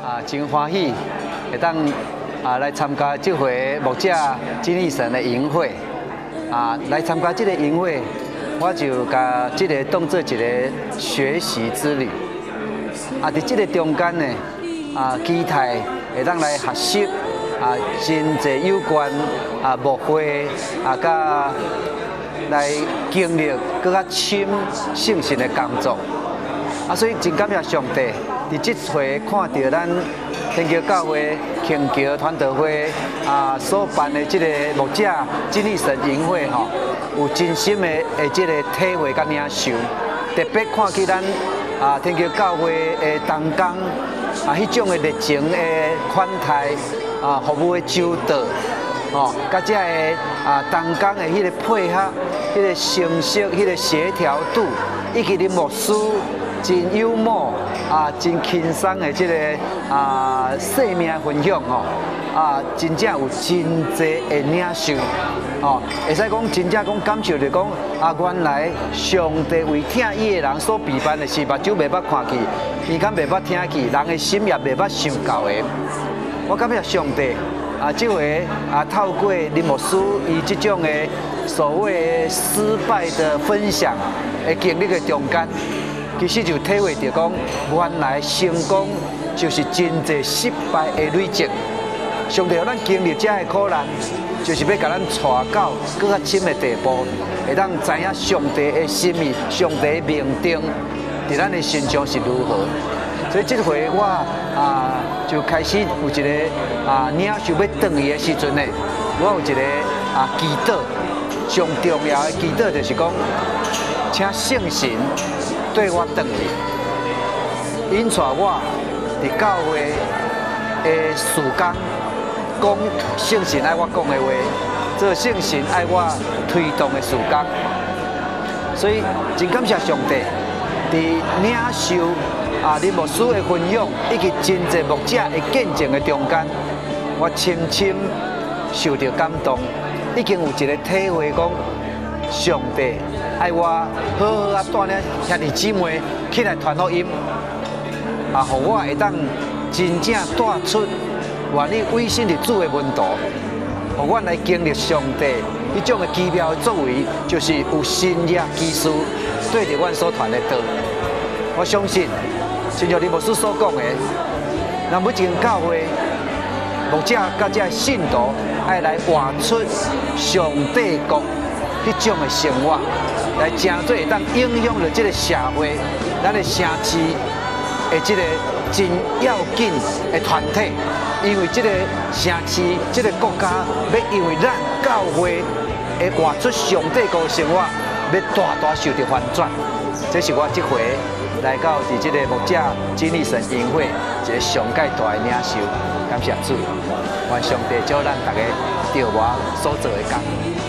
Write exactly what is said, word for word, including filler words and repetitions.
啊，真欢喜会当啊来参加这回牧者真理神的营会啊，来参加这个营会，我就把这个当做一个学习之旅啊，在这个中间呢啊，期待会当来学习啊，真侪有关啊牧会啊，甲来经历更较深圣神的工作啊，所以真感谢上帝。 伫即回看到咱天桥教会庆桥传道会啊所办的即个牧者真理神营会吼，有真心的诶即个体会甲领受，特别看起咱啊天桥教会的同工啊迄种的热情的款待啊服务的周到，吼，甲遮个啊同工的迄个配合、迄个成熟、迄个协调度，以及恁牧师。 真幽默啊，真轻松的这个啊生命分享哦，啊，真正有真侪的领受哦，会使讲真正讲感受着讲啊，原来上帝为听伊的人所备办的是目睭袂捌看见，耳孔袂捌听见，人的心也袂捌想到的。我感谢上帝啊，这回啊透过林牧师以这种的所谓失败的分享的经历的中间。 其实就体会到讲，原来成功就是真侪失败的累积。上帝让咱经历这个苦难，就是要甲咱带到更较深的地步，会当知影上帝的心意、上帝的命定在咱的身上是如何。所以这回我啊就开始有一个啊领受要转去的时阵呢，我有一个啊祈祷，上重要的祈祷就是讲，请圣神。 对我转去，引带我伫教会的事工，讲圣神爱我讲的话，做圣神爱我推动的事工。所以真感谢上帝，伫领受啊，你牧师的分享以及真侪牧者的见证的中间，我深深受到感动，已经有一个体会讲上帝。 爱我好好啊带领兄弟姊妹起来传福音，啊，互我会当真正带出愿意委身伫主的门徒，互我来经历上帝迄种的奇妙的作为，就是有新约基督对着阮所传的道。我相信，正如你牧师所讲的，咱每一间教会牧者甲这信徒爱来活出上帝国迄种的生活。 来真做会当影响着这个社会，咱的城市的这个真要紧的团体，因为这个城市、这个国家要因为咱教会的活出上帝国的生活，要大大受到翻转。这是我这回来到伫这个牧者真理神营会一个上界大的领受，感谢主，愿上帝祝咱大家着我所做的工。